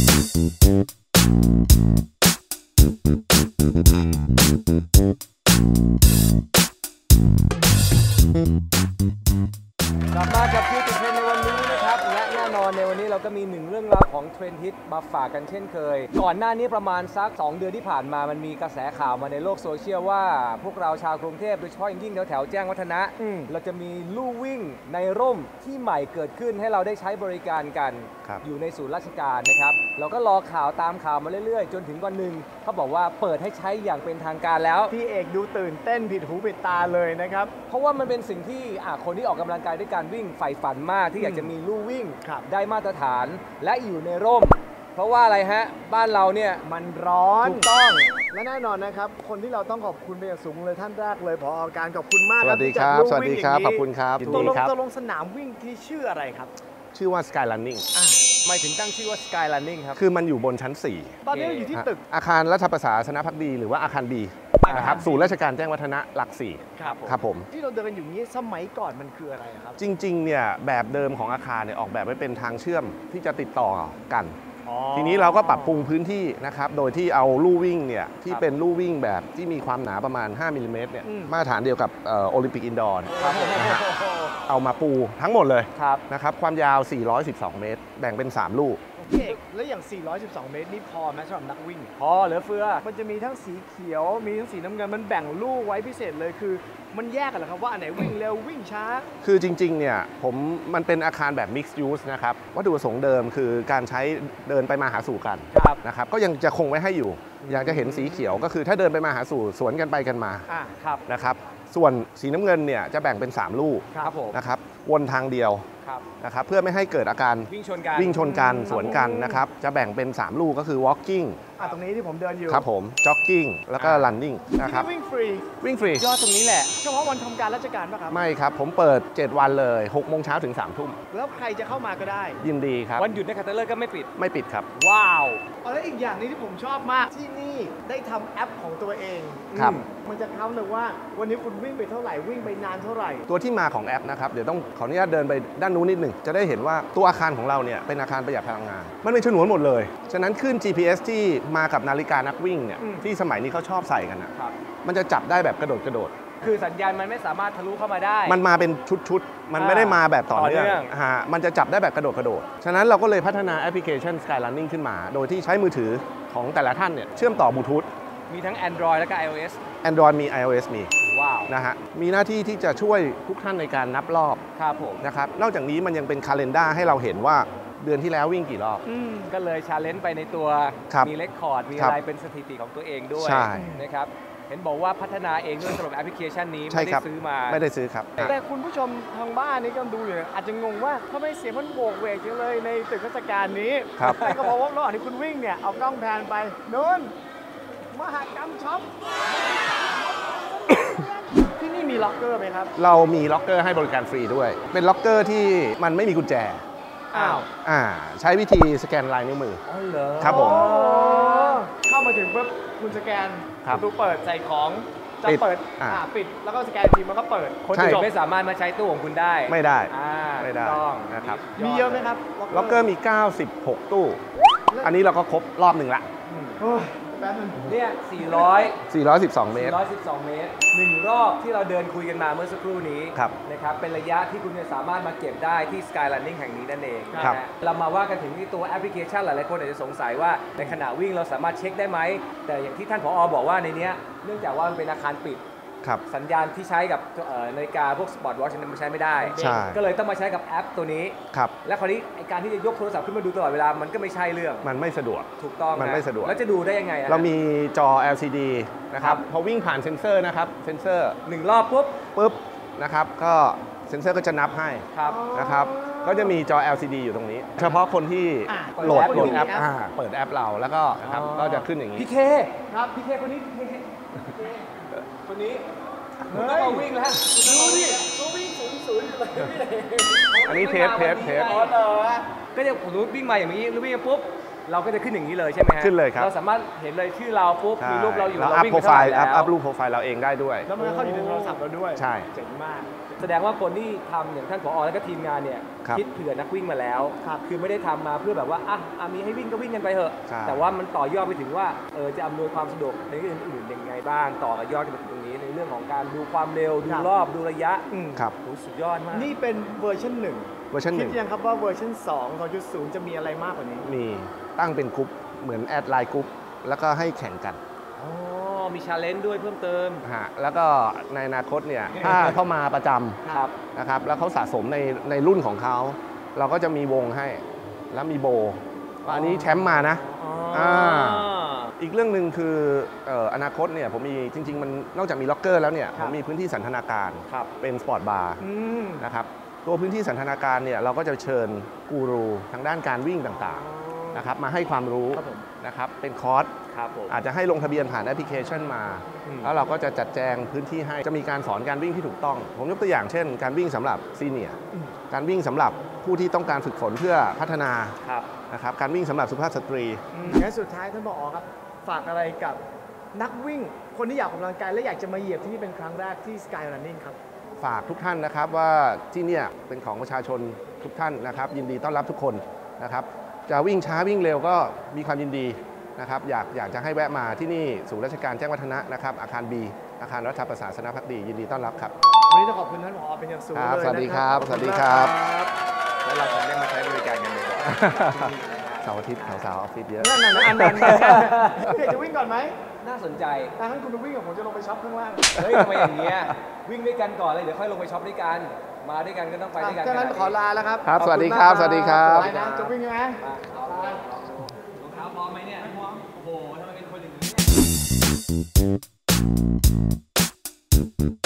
กลับมากับที่ติดเทรนด์ในวันนี้นะครับและแน่นอนในวันนี้เราก็มีหนึ่งเรื่องราวของเทรนด์ฮิตมาฝากกันเช่นเคยก่อนหน้านี้ประมาณสัก2 เดือนที่ผ่านมามันมีกระแสข่าวมาในโลกโซเชียลว่าพวกเราชาวกรุงเทพโดยเฉพาะยิ่งแถวแจ้งวัฒนะเราจะมีลู่วิ่งในร่มที่ใหม่เกิดขึ้นให้เราได้ใช้บริการกันอยู่ในศูนย์ราชการนะครับเราก็รอข่าวตามข่าวมาเรื่อยๆจนถึงวันหนึ่งเขาบอกว่าเปิดให้ใช้อย่างเป็นทางการแล้วพี่เอกดูตื่นเต้นผิดหูผิดตาเลยนะครับเพราะว่ามันเป็นสิ่งที่คนที่ออกกำลังกายด้วยการวิ่งใฝ่ฝันมากที่อยากจะมีลู่วิ่งได้มาตรฐานและอยู่ในร่มเพราะว่าอะไรฮะบ้านเราเนี่ยมันร้อนถูกต้องและแน่นอนนะครับคนที่เราต้องขอบคุณเป็นอย่างสูงเลยท่านแรกเลยผอ.การขอบคุณมากสวัสดีครับสวัสดีครับขอบคุณครับตกลงสนามวิ่งที่ชื่ออะไรครับชื่อว่า Sky Running ทำไมถึงตั้งชื่อว่า Sky Running ครับคือมันอยู่บนชั้น 4ตอนนี้อยู่ที่ตึกอาคารรัฐประศาสนภักดีหรือว่าอาคารบีนะครับศูนย์ราชการแจ้งวัฒนะหลัก4ครับผมที่เราเดินอยู่นี้สมัยก่อนมันคืออะไรครับจริงๆเนี่ยแบบเดิมของอาคารเนี่ยออกแบบไว้เป็นทางเชื่อมที่จะติดต่อกันทีนี้เราก็ปรับปรุงพื้นที่นะครับโดยที่เอาลู่วิ่งเนี่ยที่เป็นลู่วิ่งแบบที่มีความหนาประมาณ5 มิลลิเมตรเนี่ยมาตรฐานเดียวกับโอลิมปิกอินดอร์เอามาปูทั้งหมดเลยนะครับความยาว412 เมตรแบ่งเป็น3ลู่แล้วอย่าง412 เมตรนี่พอไหมสำหรับนักวิ่งพอเหลือเฟือมันจะมีทั้งสีเขียวมีทั้งสีน้ำเงินมันแบ่งลู่ไว้พิเศษเลยคือมันแยกกันเหรอครับว่าอันไหนวิ่งเร็ววิ่งช้าคือจริงๆเนี่ยมันเป็นอาคารแบบ mixed use นะครับวัตถุประสงค์เดิมคือการใช้เดินไปมาหาสู่กันนะครับก็ยังจะคงไว้ให้อยู่อยากจะเห็นสีเขียวก็คือถ้าเดินไปมาหาสู่สวนกันไปกันมานะครับส่วนสีน้ำเงินเนี่ยจะแบ่งเป็น3ลู่นะครับวนทางเดียวนะครับเพื่อไม่ให้เกิดอาการวิ่งชนกันสวนกันนะครับจะแบ่งเป็น3ลู่ก็คือ walking ตรงนี้ที่ผมเดินอยู่ครับผม jogging แล้วก็ running นะครับวิ่งฟรียอดตรงนี้แหละเฉพาะวันทำการราชการป่ะครับไม่ครับผมเปิด7 วันเลย6 โมงเช้าถึง3 ทุ่มแล้วใครจะเข้ามาก็ได้ยินดีครับวันหยุดในคัตเตอร์ก็ไม่ปิดครับว้าวแล้วอีกอย่างนี้ที่ผมชอบมากที่นี่ได้ทำแอปของตัวเองครับมันจะเข้าเลยว่าวันนี้คุณวิ่งไปเท่าไหร่วิ่งไปนานเท่าไหร่ตัวที่มาของแอปนะครับเดี๋ยวต้องขออนุญาตเดินไปด้านนู้นนิดหนึ่งจะได้เห็นว่าตัวอาคารของเราเนี่ยเป็นอาคารประหยัดพลังงานมันเป็นฉนวนหมดเลยฉะนั้นขึ้น GPS ที่มากับนาฬิกานักวิ่งเนี่ยที่สมัยนี้เขาชอบใส่กันนะมันจะจับได้แบบกระโดดคือสัญญาณมันไม่สามารถทะลุเข้ามาได้มันมาเป็นชุดมันไม่ได้มาแบบต่อเนื่องมันจะจับได้แบบกระโดดฉะนั้นเราก็เลยพัฒนาแอปพลิเคชัน Sky Running ขึ้นมาโดยที่ใช้มือถือของแต่ละท่านเนี่ยเชื่อมต่อบลูทูธมีทั้ง Android และก็ iOS Android มี iOS มีว้าวนะฮะมีหน้าที่ที่จะช่วยทุกท่านในการนับรอบครับผมนะครับนอกจากนี้มันยังเป็น calendar ให้เราเห็นว่าเดือนที่แล้ววิ่งกี่รอบก็เลยชาเลนจ์ไปในตัวมีเรคคอร์ดมีอะไรเป็นสถิติของตัวเองด้วยนะครับเห็นบอกว่าพัฒนาเองด้วยสำหรับแอปพลิเคชันนี้ไม่ได้ซื้อมาไม่ได้ซื้อครับแต่คุณผู้ชมทางบ้านนี้ก็ดูอยู่อาจจะงงว่าทำไมเสียงมันโบกเวกจังเลยในตึกราชการนี้ก็เพราะว่าระหว่างที่คุณวิ่งเนี่ยเอากล้องแพนไปนู้นมหกรรมช็อปที่นี่มีล็อกเกอร์ไหมครับเรามีล็อกเกอร์ให้บริการฟรีด้วยเป็นล็อกเกอร์ที่มันไม่มีกุญแจใช้วิธีสแกนลายนิ้วมือเหรอครับผมเข้ามาถึงปุ๊บคุณสแกนประตูเปิดใส่ของจะเปิดปิดแล้วก็สแกนทีมันก็เปิดคนอื่นไม่สามารถมาใช้ตู้ของคุณได้ไม่ได้ต้องนะครับมีเยอะไหมครับล็อกเกอร์มี96 ตู้อันนี้เราก็ครบรอบหนึ่งละเนี่ย 412 เมตร 412 เมตร1 รอบที่เราเดินคุยกันมาเมื่อสักครู่นี้นะครับเป็นระยะที่คุณจะสามารถมาเก็บได้ที่ Sky Running แห่งนี้นั่นเองเรามาว่ากันถึงที่ตัวแอปพลิเคชันหลายๆคนอาจจะสงสัยว่าในขณะวิ่งเราสามารถเช็คได้ไหมแต่อย่างที่ท่านผอ.บอกว่าในนี้เนื่องจากว่ามันเป็นอาคารปิดสัญญาณที่ใช้กับนาฬิกาพวกสปอร์ตวอชมันใช้ไม่ได้ก็เลยต้องมาใช้กับแอปตัวนี้และคราวนี้การที่จะยกโทรศัพท์ขึ้นมาดูตลอดเวลามันก็ไม่ใช่เรื่องมันไม่สะดวกถูกต้องมันไม่สะดวกแล้วจะดูได้ยังไงเรามีจอ LCD นะครับพอวิ่งผ่านเซ็นเซอร์นะครับเซ็นเซอร์ 1 รอบปุ๊บนะครับก็เซ็นเซอร์ก็จะนับให้นะครับก็จะมีจอ LCD อยู่ตรงนี้เฉพาะคนที่โหลดแอปเปิดแอปเราแล้วก็นะครับก็จะขึ้นอย่างนี้พี่เคครับพี่เคคนนี้คนนี้ต้องวิ่งแล้วดูดิเขาวิ่ง0 เลยอันนี้เทปก็จะผมวิ่งมาอย่างนี้วิ่งปุ๊บเราก็จะขึ้นอย่างนี้เลยใช่ไหมฮะขึ้นเลยครับเราสามารถเห็นเลยชื่อเราปุ๊บมีรูปเราอยู่แล้วเราอัพวิ่งโปไปรไฟเท่าไหร่ล์แล้วอัพรูปโปรไฟล์เราเองได้ด้วยแล้วมันก็เข้าอยู่ในโทรศัพท์เราด้วยใช่เจ๋งมากแสดงว่าคนที่ทำอย่างท่านผอแล้วก็ทีมงานเนี่ยครับคิดเผื่อนักวิ่งมาแล้วครับคือไม่ได้ทำมาเพื่อแบบว่ามีให้วิ่งก็วิ่งกันไปเถอะใช่แต่ว่ามันต่อยอดไปถึงว่าจะอำนวยความสะดวกในเรื่องอื่นๆยังไงบ้างต่อกับยอดกันไปถึงตรงนี้ในเรื่องของการดูความเร็วดูครับรอบดูระยะครับโหสุดยอดมากนี่เป็นเวอร์ชันเวอร์ชัน 1 หคินึ่ดงยังครับว่าเวอร์ชัน2 2.0 จะมีอะไรมากกว่านี้มีตั้งเป็นกรุ๊ปเหมือนแอดไลน์กรุ๊ปแล้วก็ให้แข่งกันอ๋อมีชาเลนจ์ด้วยเพิ่มเติมฮะแล้วก็ในอนาคตเนี่ยถ้าเข้ามาประจครับำนะครับแล้วเขาสะสมในรุ่นของเขา เราก็จะมีวงให้แล้วมีโบว่าอันนี้แชมป์มานะ อีกเรื่องหนึ่งคืออนาคตเนี่ยผมมีจริงๆมันนอกจากมีล็อกเกอร์แล้วเนี่ยคผรับมมีพื้นที่สันทนาการครับเป็นสปอร์ตบาร์อืมนะครับตัวพื้นที่สันทนาการเนี่ยเราก็จะเชิญกูรูทางด้านการวิ่งต่างๆนะครับมาให้ความรู้ครับผมนะครับเป็นคอร์สครับผมอาจจะให้ลงทะเบียนผ่านแอปพลิเคชันมา แล้วเราก็จะจัดแจงพื้นที่ให้จะมีการสอนการวิ่งที่ถูกต้อง ผมยกตัวอย่างเช่น การวิ่งสำหรับซีเนียร์การวิ่งสำหรับผู้ที่ต้องการฝึกฝนเพื่อพัฒนาครับนะครับการวิ่งสำหรับสุภาพสตรีงั้นสุดท้ายท่านผอครับ ฝากอะไรกับนักวิ่ง คนที่อยากออกกำลังกายและอยากจะมาเหยียบที่นี่เป็นครั้งแรกที่ Sky Running ครับฝากทุกท่านนะครับว่าที่เนี่ยเป็นของประชาชนทุกท่านนะครับยินดีต้อนรับทุกคนนะครับจะวิ่งช้าวิ่งเร็วก็มีความยินดีนะครับอยากจะให้แวะมาที่นี่ศูนย์ราชการแจ้งวัฒนะนะครับอาคาร B อาคารรัฐประศาสนภักดียินดีต้อนรับครับวันนี้ต้องขอบคุณท่านผอเป็นอย่างสูงครับเลยสวัสดีนะครับขอณสวัสดีครับมากแล้วเราคงได้มาใช้บริการกันบ่อยเสาร์อาทิตย์สาวๆออฟฟิศเยอะนั่นอันนั้นพี่จะวิ่งก่อนไหมๆน่าสนใจถ้างั้นคุณไปวิ่งกับผมจะลงไปช็อปข้างล่างเฮ้ยทำไมอย่างเงี้ยวิ่งด้วยกันก่อนเลยเดี๋ยวค่อยลงไปช็อปด้วยกัน มาด้วยกันก็ต้องไปด้วยกันถ้างั้นขอลาแล้วครับครับขอณสวัสดีครับมากสวัสดีครับไปนะจะวิ่งไหมรองเท้าพร้อมไหมเนี่ยพร้อมโอ้โหทำไมเป็นคนอย่างนี้